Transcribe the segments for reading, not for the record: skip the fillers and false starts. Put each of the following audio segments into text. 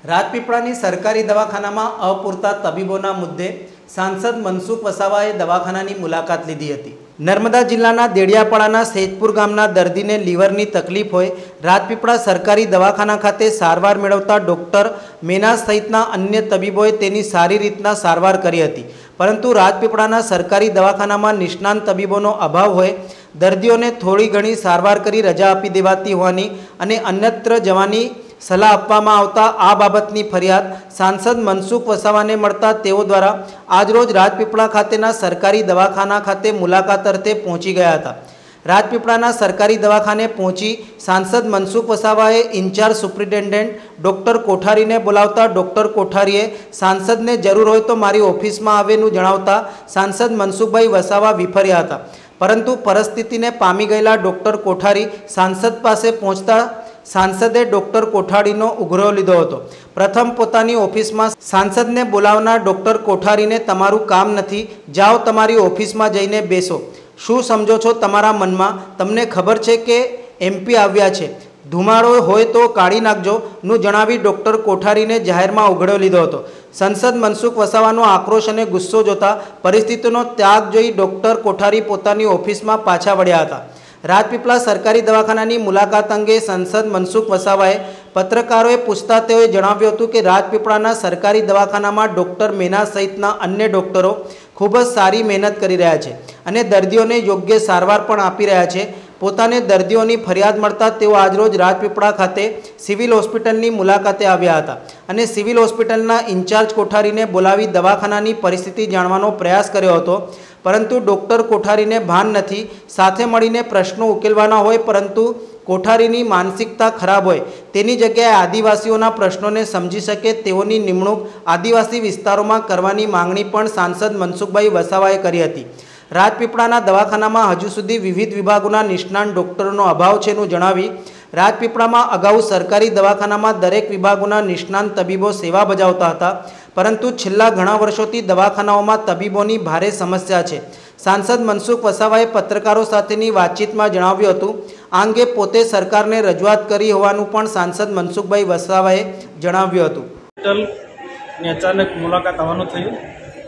રાજપીપળાની સરકારી દવાખાનામાં અપૂરતા તબીબોના મુદ્દે સાંસદ મનસુખ વસાવાએ દવાખાનાની મુલાકાત લીધી હતી। નર્મદા જિલ્લાના દેડિયાપાડાના સેજપુર ગામના દર્દીને લીવરની તકલીફ હોય રાજપીપળા સરકારી દવાખાના ખાતે સારવાર મેળવતા ડૉક્ટર મેના સહિતના અન્ય તબીબોએ તેની સારી રીતના સારવાર કરી હતી, પરંતુ રાજપીપળાના સરકારી દવાખાનામાં નિષ્ણાંત તબીબોનો અભાવ હોય દર્દીઓને થોડી ઘણી સારવાર કરી રજા આપી દેવાતી હોવાની અને અન્યત્ર જવાની સલાહ આપવામાં આવતા આ બાબતની ફરિયાદ સાંસદ મનસુખ વસાવાને મળતા તેઓ દ્વારા આજરોજ રાજપીપળા ખાતેના સરકારી દવાખાના ખાતે મુલાકાત અર્થે પહોંચી ગયા હતા। રાજપીપળાના સરકારી દવાખાને પહોંચી સાંસદ મનસુખ વસાવાએ ઇન્ચાર્જ સુપ્રિન્ટેન્ડન્ટ ડૉક્ટર કોઠારીને બોલાવતા ડૉક્ટર કોઠારીએ સાંસદને જરૂર હોય તો મારી ઓફિસમાં આવેનું જણાવતા સાંસદ મનસુખભાઈ વસાવા વિફર્યા હતા, પરંતુ પરિસ્થિતિને પામી ગયેલા ડૉક્ટર કોઠારી સાંસદ પાસે પહોંચતા सांसदे डॉक्टर कोठारीनो उघरो लीधो हतो। प्रथम पोतानी ऑफिसमां सांसदने बोलावनार डॉक्टर कोठारीने तमारुं काम नथी, जाओ तमारी ऑफिसमां जईने बेसो, शुं समझो छो तमारा मनमा? तमने खबर छे के एमपी आव्या छे, धुमाड़ो होय तो काढी नाखजो नुं जणावी डॉक्टर कोठारीने जाहेरमां उघडो लीधो हतो। संसद मनसुख वसाવાનો आक्रोश અને ગુસ્સો જોતા પરિસ્થિતિનો ત્યાગ જોઈ ડૉક્ટર કોઠારી પોતાની ઓફિસમાં પાછા વળ્યા હતા। રાજપીપળા સરકારી દવાખાનાની મુલાકાત અંગે સંસદ મનસુખ વસાવાએ પત્રકારોએ પૂછતા તેઓએ જણાવ્યું હતું કે રાજપીપળાના સરકારી દવાખાનામાં ડૉક્ટર મેના સહિતના અન્ય ડૉક્ટરો ખૂબ જ સારી મહેનત કરી રહ્યા છે અને દર્દીઓને યોગ્ય સારવાર પણ આપી રહ્યા છે। પોતાને દર્દીઓની ફરિયાદ મળતા તેઓ આજરોજ રાજપીપળા ખાતે સિવિલ હોસ્પિટલની મુલાકાતે આવ્યા હતા અને સિવિલ હોસ્પિટલના ઇન્ચાર્જ કોઠારીને બોલાવી દવાખાનાની પરિસ્થિતિ જાણવાનો પ્રયાસ કર્યો હતો, પરંતુ ડૉક્ટર કોઠારીને ભાન નથી, સાથે મળીને પ્રશ્નો ઉકેલવાના હોય પરંતુ કોઠારીની માનસિકતા ખરાબ હોય તેની જગ્યાએ આદિવાસીઓના પ્રશ્નોને સમજી શકે તેઓની નિમણૂક આદિવાસી વિસ્તારોમાં કરવાની માંગણી પણ સાંસદ મનસુખભાઈ વસાવાએ કરી હતી। રાજપીપળાના દવાખાનામાં હજુ સુધી વિવિધ વિભાગોના નિષ્ણાંત ડૉક્ટરોનો અભાવ છેનું જણાવી રાજપીપળામાં અગાઉ સરકારી દવાખાનામાં દરેક વિભાગોના નિષ્ણાંત તબીબો સેવા બજાવતા હતા, પરંતુ છેલ્લા ઘણા વર્ષોથી દવાખાનાઓમાં તબીબોની ભારે સમસ્યા છે। સાંસદ મનસુખ વસાવાએ પત્રકારો સાથેની વાતચીતમાં જણાવ્યું હતું। આ અંગે પોતે સરકારને રજૂઆત કરી હોવાનું પણ સાંસદ મનસુખભાઈ વસાવાએ જણાવ્યું હતું। હોસ્પિટલની અચાનક મુલાકાત આવવાનું થયું।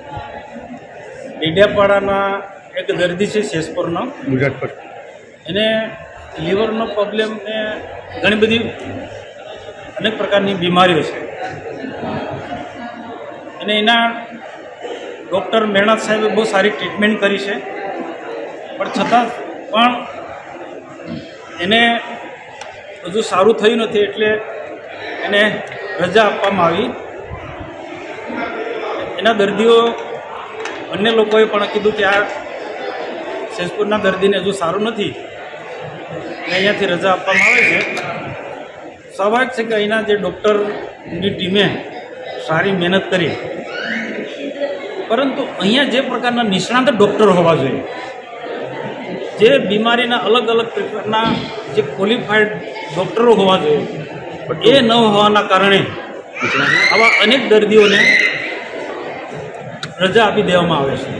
ડેડિયાપાડાના એક દર્દી છે સેજપુરનો, એને લીવરનો પ્રોબ્લેમ ને ઘણી બધી અનેક પ્રકારની બીમારીઓ છે અને એના ડૉક્ટર મેણા સાહેબે બહુ સારી ટ્રીટમેન્ટ કરી છે, પણ છતાં પણ એને હજુ સારું થયું નથી, એટલે એને રજા આપવામાં આવી। એના દર્દીઓ અન્ય લોકોએ પણ કીધું કે આ સેજપુરના દર્દીને હજુ સારું નથી અને અહીંયાથી રજા આપવામાં આવે છે। સ્વાભાવિક છે કે અહીંના જે ડૉક્ટરની ટીમે સારી મહેનત કરી, પરંતુ અહીંયા જે પ્રકારના નિષ્ણાંત ડૉક્ટર હોવા જોઈએ, જે બીમારીના અલગ અલગ પ્રકારના જે ક્વોલિફાઈડ ડૉક્ટરો હોવા જોઈએ, એ ન હોવાના કારણે આવા અનેક દર્દીઓને રજા આપી દેવામાં આવે છે।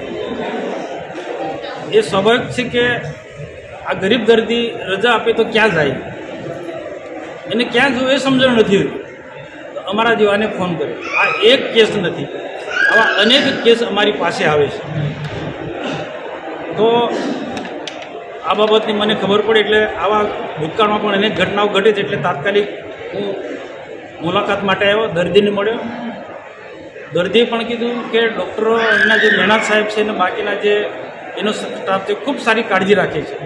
એ સ્વાભાવિક છે કે આ ગરીબ દર્દી રજા આપે તો ક્યાં જાય, એને ક્યાં જવું એ સમજણ નથી હોતી, તો અમારા જેવાને ફોન કર્યો। આ એક કેસ નથી, આવા અનેક કેસ અમારી પાસે આવે છે। તો આ બાબતની મને ખબર પડી, એટલે આવા ભૂતકાળમાં પણ અનેક ઘટનાઓ ઘટે છે, એટલે તાત્કાલિક હું મુલાકાત માટે આવ્યો, દર્દીને મળ્યો। દર્દીએ પણ કીધું કે ડૉક્ટરો એના જે મેણાત સાહેબ છે અને બાકીના જે એનો સ્ટાફ છે ખૂબ સારી કાળજી રાખે છે।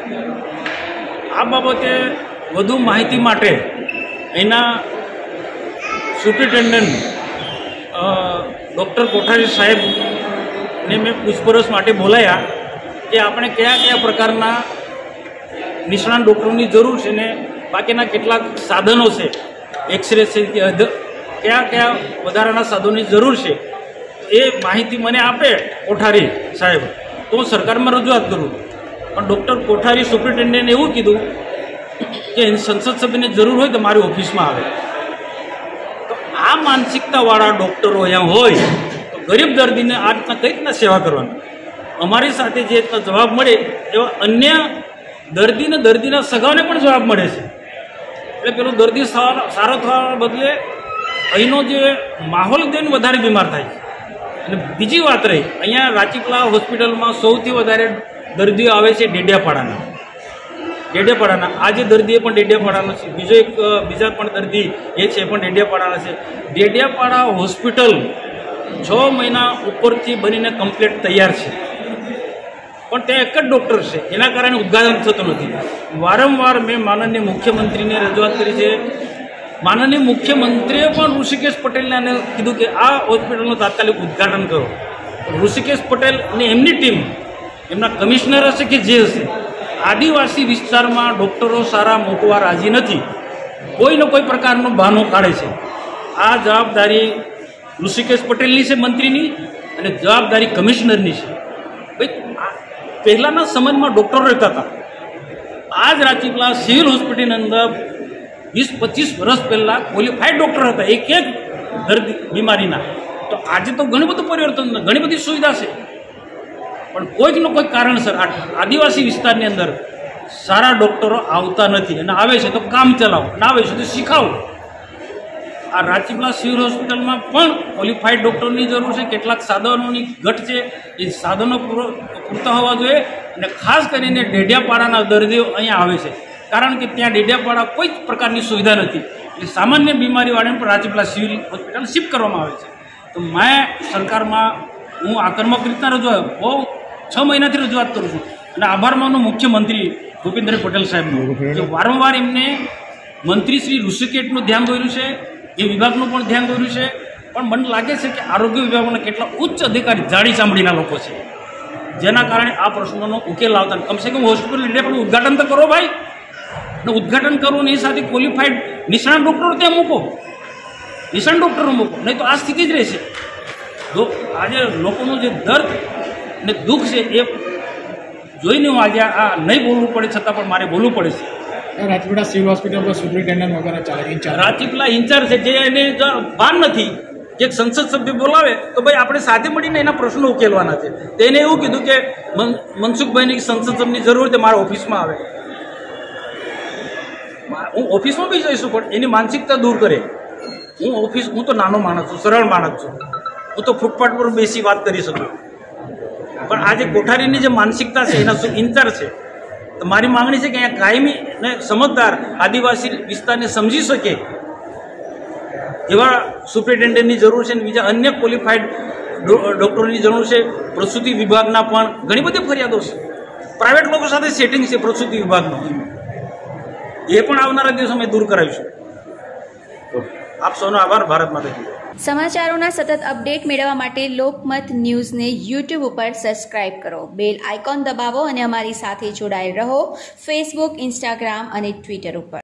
આ બાબતે વધુ માહિતી માટે એના સુપ્રિન્ટેન્ડન્ટ ડૉક્ટર કોઠારી સાહેબને મેં પૂછપરછ માટે બોલાયા કે આપણે કયા કયા પ્રકારના નિષ્ણાંત ડૉક્ટરોની જરૂર છે ને બાકીના કેટલાક સાધનો છે, એક્સરે છે કે કયા કયા વધારાના સાધનોની જરૂર છે, એ માહિતી મને આપે કોઠારી સાહેબ, તો હું સરકારમાં રજૂઆત કરું। પણ ડૉક્ટર કોઠારી સુપ્રિન્ટેન્ડન્ટે એવું કીધું કે સંસદ સભ્યને જરૂર હોય તો મારી ઓફિસમાં આવે। તો આ માનસિકતાવાળા ડૉક્ટરો અહીંયા હોય તો ગરીબ દર્દીને આ રીતના કઈ રીતના સેવા કરવાની? અમારી સાથે જે રીતના જવાબ મળે એવા અન્ય દર્દીના સગાઓને પણ જવાબ મળે છે, એટલે પેલો દર્દી સારો થવાના બદલે અહીંનો જે માહોલ તેને વધારે બીમાર થાય છે. અને બીજી વાત રહી, અહીંયા રાજપીપળા હોસ્પિટલમાં સૌથી વધારે દર્દીઓ આવે છે ડેડિયાપાડાના. આ જે દર્દી પણ ડેડિયાપાડાનો છે, બીજા પણ દર્દી એ છે પણ ડેડિયાપાડાના છે. ડેડિયાપાડા હોસ્પિટલ 6 મહિના ઉપરથી બનીને કમ્પ્લીટ તૈયાર છે, પણ ત્યાં એક જ ડૉક્ટર છે, એના કારણે ઉદ્ઘાટન થતું નથી. વારંવાર મેં માનનીય મુખ્યમંત્રીને રજૂઆત કરી છે. માનનીય મુખ્યમંત્રીએ પણ ઋષિકેશ પટેલને કીધું કે આ હોસ્પિટલનું તાત્કાલિક ઉદ્ઘાટન કરો. ઋષિકેશ પટેલ અને એમની ટીમ, એમના કમિશનર હશે કે જે હશે, આદિવાસી વિસ્તારમાં ડૉક્ટરો સારા મૂકવા રાજી નથી. કોઈને કોઈ પ્રકારનો બહાનો કાઢે છે. આ જવાબદારી ઋષિકેશ પટેલની છે, મંત્રીની, અને જવાબદારી કમિશનરની છે. ભાઈ, પહેલાંના સમયમાં ડૉક્ટરો રહેતા હતા. આ જ રાજપીપળા સિવિલ હોસ્પિટલની અંદર 20-25 વર્ષ પહેલાં ક્વોલિફાઈડ ડૉક્ટર હતા એક દર્દી બીમારીના. તો આજે તો ઘણું બધું પરિવર્તન, ઘણી બધી સુવિધા છે, પણ કોઈકનો કોઈક કારણસર આદિવાસી વિસ્તારની અંદર સારા ડૉક્ટરો આવતા નથી. અને આવે છે તો કામ ચલાવો, ના આવે છે તો શીખાવો. આ રાજપીપળા સિવિલ હોસ્પિટલમાં પણ ક્વોલિફાઈડ ડૉક્ટરની જરૂર છે. કેટલાક સાધનોની ઘટ છે, એ સાધનો પૂરતા હોવા જોઈએ. અને ખાસ કરીને ડેડિયાપાડાના દર્દીઓ અહીંયા આવે છે, કારણ કે ત્યાં ડેડિયાપાડા કોઈ જ પ્રકારની સુવિધા નથી. એટલે સામાન્ય બીમારીવાળાને પણ રાજપીપળા સિવિલ હોસ્પિટલ શિફ્ટ કરવામાં આવે છે. તો મેં સરકારમાં હું આક્રમક રીતના રજૂઆત 6 મહિનાથી રજૂઆત કરું છું. અને આભાર માનું મુખ્યમંત્રી ભૂપેન્દ્ર પટેલ સાહેબનું, કે વારંવાર એમને મંત્રી શ્રી ઋષિકેશનું ધ્યાન દોર્યું છે, એ વિભાગનું પણ ધ્યાન દોર્યું છે. પણ મને લાગે છે કે આરોગ્ય વિભાગના કેટલા ઉચ્ચ અધિકારી જાડી ચામડીના લોકો છે, જેના કારણે આ પ્રશ્નોનો ઉકેલ આવતા. કમસે કમ હોસ્પિટલ ઇન્ડિયા ઉદ્ઘાટન તો કરો ભાઈ, ને ઉદ્ઘાટન કરો ને એ સાથે ક્વોલિફાઈડ નિષ્ણાત ડૉક્ટરો ત્યાં મૂકો, નિષ્ણાત ડૉક્ટરો મૂકો, નહીં તો આ સ્થિતિ જ રહેશે. આજે લોકોનું જે દર્દ ને દુઃખ છે એ જોઈને હું આજે આ નહીં બોલવું પડે છતાં પણ મારે બોલવું પડે છે. રાજપીપળા સિવિલ હોસ્પિટલ પર સુપ્રિન્ટેન્ડન્ટ વગેરે ચાલે, રાજપીપળા ઇન્ચાર્જ છે, જે એને ભાન નથી કે એક સંસદ સભ્ય બોલાવે તો ભાઈ આપણે સાથે મળીને એના પ્રશ્નો ઉકેલવાના છે. તો એને એવું કીધું કે મનસુખભાઈની સંસદ સભ્યની જરૂર છે, મારા ઓફિસમાં આવે. હું ઓફિસમાં બી જઈશું, પણ એની માનસિકતા દૂર કરે. હું તો નાનો માણસ છું, સરળ માણસ છું, હું તો ફૂટપાથ પર બેસી વાત કરી શકું. પણ આજે કોઠારીની જે માનસિકતા છે એના ઇન્ચાર્જ છે. તો મારી માંગણી છે કે અહીંયા કાયમી અને સમજદાર આદિવાસી વિસ્તારને સમજી શકે એવા સુપ્રિન્ટેન્ડન્ટની જરૂર છે. અને બીજા અન્ય ક્વોલિફાઈડ ડૉક્ટરોની જરૂર છે. પ્રસૂતિ વિભાગના પણ ઘણી બધી ફરિયાદો છે, પ્રાઇવેટ લોકો સાથે સેટિંગ છે પ્રસૂતિ વિભાગનું, એ પણ આવનારા દિવસોમાં દૂર કરાવીશું. આપ સૌનો આભાર. ભારત માતા કી જય. સમાચારોના સતત અપડેટ મેળવવા માટે લોકમત ન્યૂઝને યુટ્યુબ ઉપર સબસ્ક્રાઇબ કરો, બેલ આઇકોન દબાવો અને અમારી સાથે જોડાયેલ રહો ફેસબુક, ઇન્સ્ટાગ્રામ અને ટ્વિટર ઉપર.